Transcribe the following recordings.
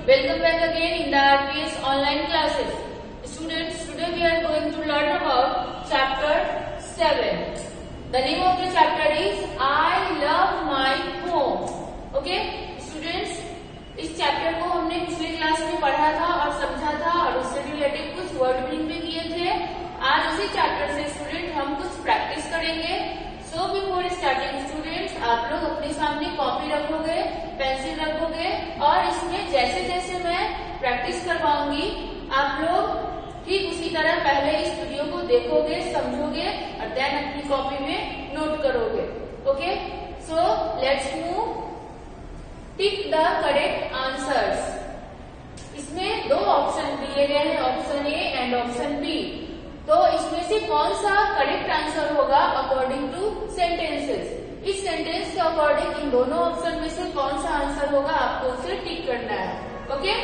Welcome back again in the RPS online classes. Students, today we are going to learn about chapter 7. The name of the chapter is I love my home. Okay, students, इस chapter को हमने पिछले class में पढ़ा था और समझा था और उससे रिलेटेड कुछ वर्ड मीनिंग भी किए थे। आज उसी चैप्टर से स्टूडेंट हम कुछ प्रैक्टिस करेंगे। सो बिफोर स्टार्टिंग स्टूडेंट्स, आप लोग अपने सामने कॉपी रखोगे, पेंसिल रखोगे और इसमें जैसे जैसे मैं प्रैक्टिस करवाऊंगी आप लोग ठीक उसी तरह पहले इस वीडियो को देखोगे, समझोगे और देन अपनी कॉपी में नोट करोगे। Okay, so let's move. Tick the correct answers. इसमें दो ऑप्शन दिए गए हैं, option A and option B. तो इसमें से कौन सा करेक्ट आंसर होगा अकॉर्डिंग टू सेंटेंसेस। इस सेंटेंस के अकॉर्डिंग इन दोनों ऑप्शन में से कौन सा आंसर होगा आपको उसे टिक करना है। Okay,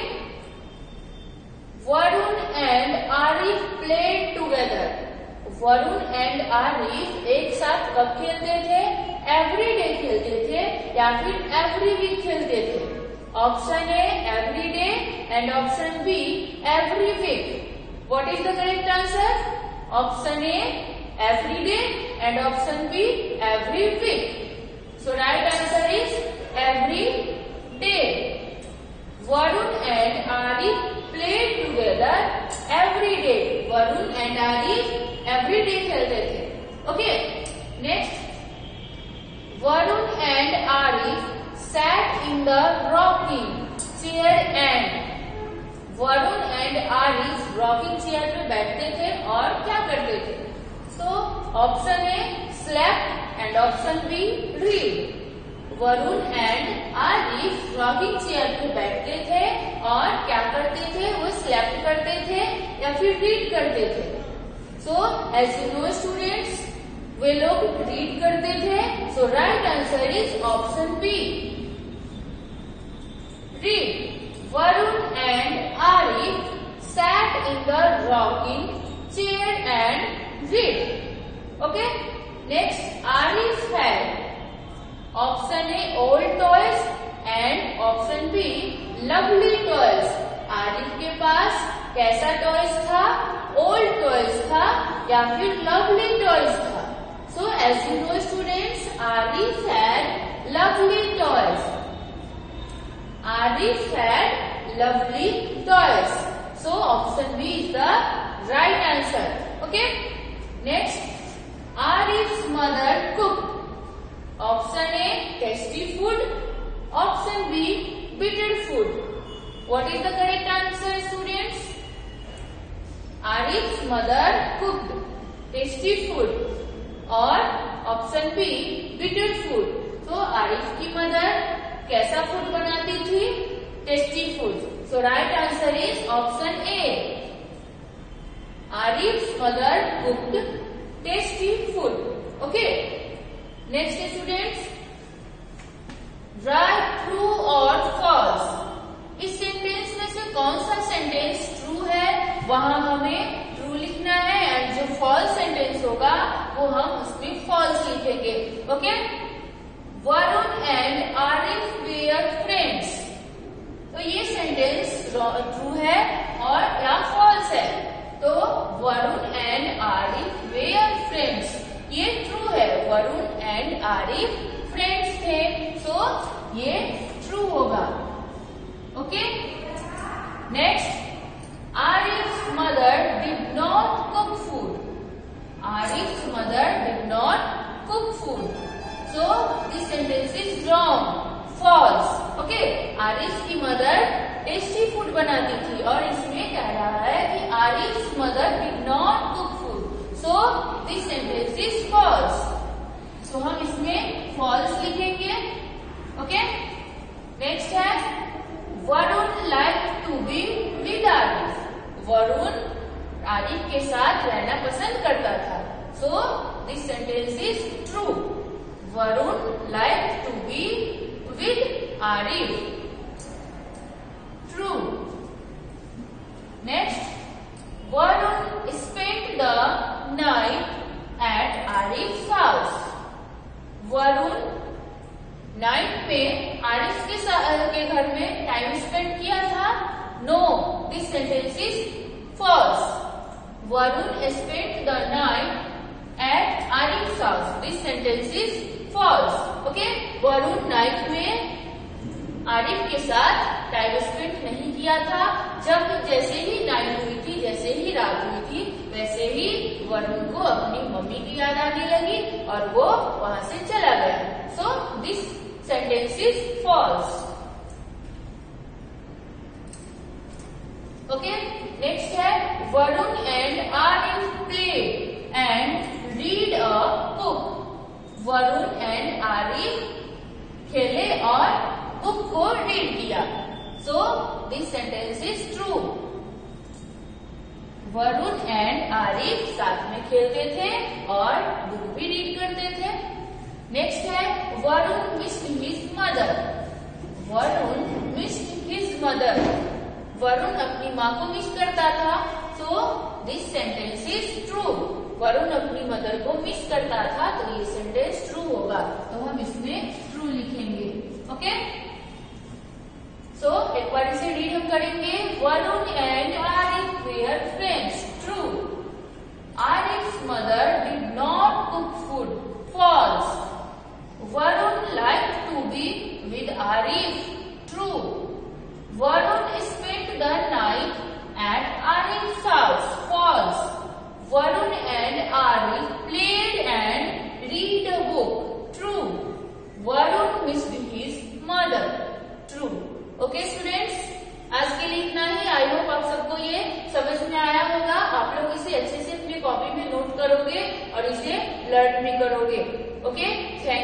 Varun and Arif played together. Varun and Arif एक साथ कब खेलते थे? एवरीडे खेलते थे या फिर एवरी वीक खेलते थे। Option A every day and option B every week. What is the correct answer? Option A every day and option B every week. So right answer is every day. Varun and Arif played together every day. Varun and Arif every day खेलते थे। Okay, next. Varun and Arif sat in the rocking chair and Varun and Arif rocking chair पे बैठते थे और क्या करते थे? तो option A slept and option B read. Varun and Arif rocking chair पे बैठते थे और क्या करते थे? वो स्लेप्ट करते थे या फिर रीड करते थे। So as you know students, वे लोग रीड करते थे। So right answer is option B read. Varun and Arif sat in the rocking chair and read. Okay. Next, Arif had option A old toys and option B lovely toys. Arif के पास कैसा toys था? Old toys था या फिर lovely toys था? So as you know students, Arif had lovely toys. Arif had lovely toys. So option B is the right answer. Okay. Next, Arif's mother cooked. Option A tasty food. Option B bitter food. What is the correct answer, students? Arif's mother cooked tasty food और option B bitter food. तो Arif की mother कैसा food बनाती थी? Tasty food. So right answer is option A Arif's mother cooked tasty food. Okay, next students, right true और false. इस sentence में से कौन सा सेंटेंस ट्रू है वहां हमें ट्रू लिखना है एंड जो फॉल्स सेंटेंस होगा वो हम उसमें फॉल्स लिखेंगे। Okay, Varun and Arif were friends. तो ये सेंटेंस ट्रू है और या फॉल्स है? तो Varun and Arif were friends, ये ट्रू है। वरुण एंड आरिफ फ्रेंड्स थे, सो ये ट्रू होगा। Okay, next, Arif's mother did not cook food. Arif's mother did not cook food. So this sentence is wrong, false. Okay, Arif की मदर टेस्टी फूड बनाती थी और इसमें कह रहा है कि Arif's mother did not cook food. So this sentence is false. So हम इसमें false लिखेंगे। Okay, next है Varun like to be with Arif. Varun Arif के साथ रहना पसंद करता था। So this sentence is true. Varun liked to be with Arif. True. Next, Varun spent the night at Arif's house. Varun night में आरिफ के घर में टाइम स्पेंड किया था? No, this sentence is false. Varun spent the night at Arif's house, this sentence is false. Okay, Varun night में आरिफ के साथ time spend नहीं किया था। जब जैसे ही नाइट हुई थी, जैसे ही रात हुई थी, वैसे ही वरुण को अपनी मम्मी की याद आने लगी और वो वहां से चला गया। So this sentence is false. Okay, next है Varun and Arif play and read a book. Varun and Arif खेले और बुक को रीड किया। So this sentence is true. Varun and Arif साथ में खेलते थे और बुक भी रीड करते थे। नेक्स्ट है Varun missed his mother. Varun missed his mother. Varun अपनी माँ को मिस करता था। So this sentence is true. Varun अपनी मदर को मिस करता था, तो ये सेंटेंस ट्रू होगा, तो हम इसमें ट्रू लिखेंगे। ओके, सो एक बार इसे रीड हम करेंगे। Varun and Arif were friends. True. Arif's mother did not cook food. False. Varun like to be with Arif. True. Varun spent the night at Arif's house. False. Varun and Arif played and read a book. True. Varun missed his mother. True. Okay students, आज के लिए इतना ही। I hope आप सबको ये समझ में आया होगा। आप लोग इसे अच्छे से अपनी कॉपी में नोट करोगे और इसे लर्न भी करोगे। Okay, thank